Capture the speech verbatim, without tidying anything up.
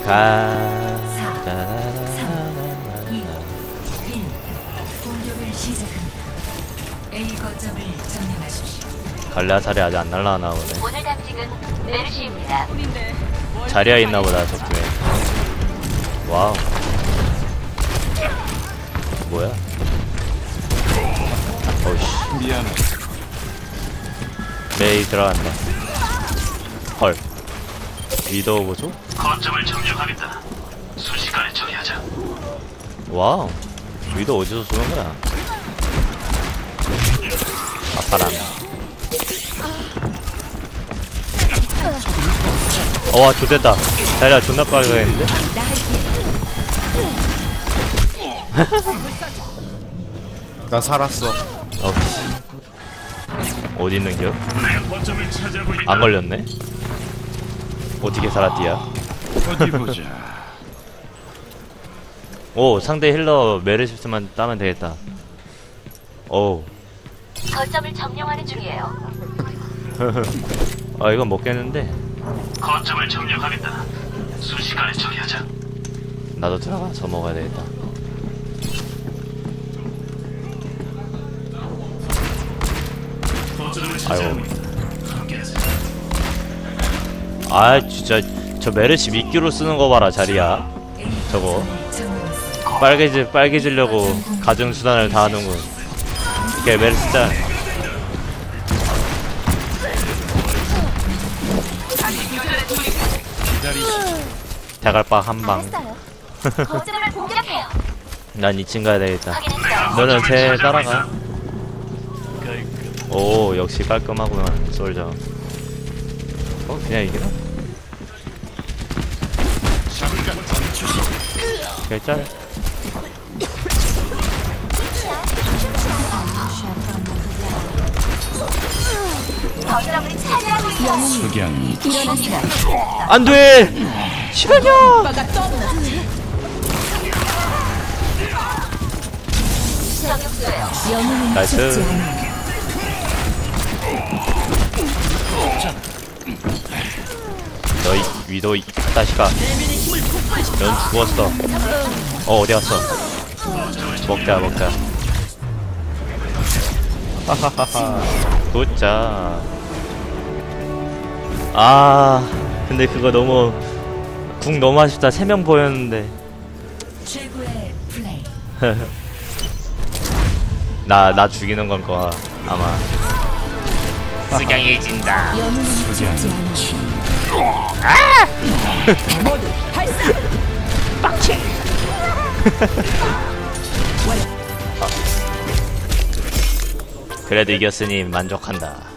가. 갈라 자리 아직 안 날라나 보네. 오늘 당직은 메르시입니다. 자리야 있나 보다 저쪽에. 와우. 뭐야? 어이씨. 미안해. 메이 들어간다. 헐. 위도우 보죠? 거점을 점령하겠다. 순식간에 처리하자. 와우. 위도우 어디서 쏘는 거야? 아빠랑. 어와 좋됐다. 자리야 존나 빨리 가겠는데? 나 살았어. 어. 어디 있는겨? 거점을 차지하고 있다. 안 걸렸네? 어떻게 살았디야? 어디 보자. 오 상대 힐러 메르시스만 따면 되겠다. 오. 거점을 점령하는 중이에요. 아 이건 먹겠는데? 거점을 점령하겠다. 순식간에 처리하자. 나도 들어가서 먹어야 되겠다. 아유. 아 진짜 저 메르시 미끼로 쓰는 거 봐라 자리야. 저거 빨개지 빨개지려고 가정 수단을 다 하는군. 걔 메르시 짠. 대갈박 한 방. 거점을 공격해요. 난 이 층 가야 되겠다. 확인했어요. 너는 제 따라가. 오 역시 깔끔하구만 솔저. 어 그냥 이기나? 결짤. 거점을 차지하고 있어요. 석양이 안돼. 시간이야. 저격수예요. 나이스. 너희 위도 이 다시가. 넌 죽었어. 어 어디 갔어? 먹자 먹자. 하하하하. 굿자. 아 근데 그거 너무 궁 너무 아쉽다. 세 명 보였는데. 최고의 플레이. 나 나 죽이는 건 거야 아마. 쓰강해진다. 빡치. 그래도 이겼으니 만족한다.